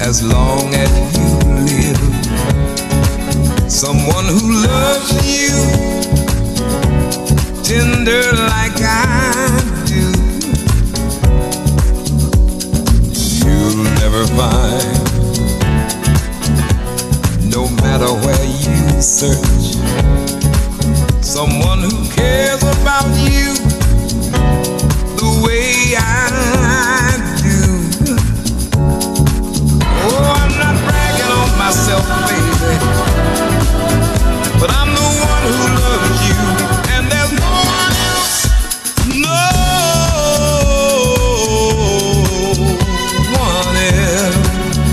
as long as you live. Someone who loves you tender like I do. You'll never find, no matter where you search, someone who cares about you the way I do. Oh, I'm not bragging on myself, baby, but I'm the one who loves you, and there's no one else, no one else.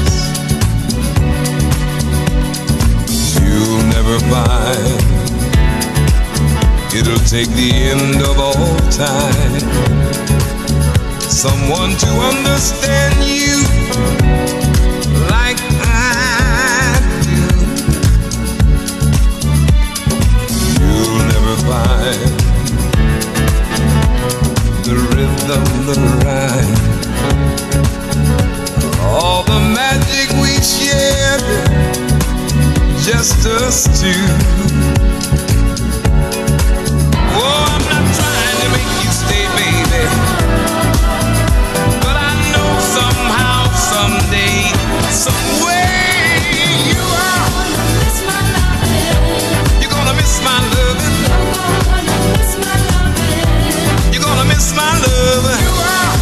You'll never find, it'll take the end of all time, someone to understand you like I do. You'll never find the rhythm, the rhyme, all the magic we shared, just us two. Oh, I'm not trying to make you stay, baby, but I know somehow, someday, some way you are. You're gonna miss my loving. You're gonna miss my loving. You are.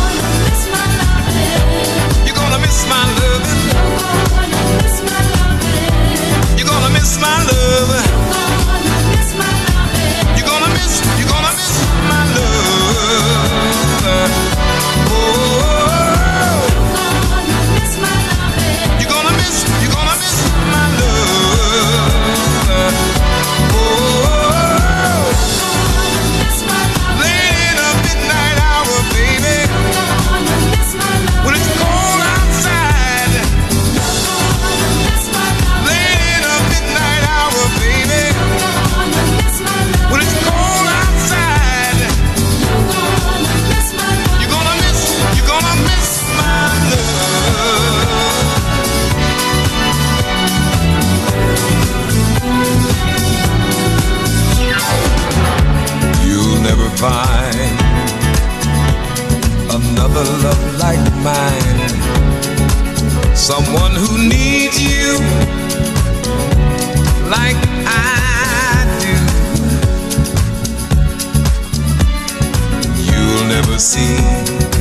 You're gonna miss my loving. You're gonna miss my loving. You're gonna miss my love. Oh, you're gonna miss my love. Oh, late in the midnight hour, baby, when it's cold outside. Late in the midnight hour, baby, when it's cold outside. You're gonna miss my love. You'll never find another love like mine, someone who needs you like I do. You'll never see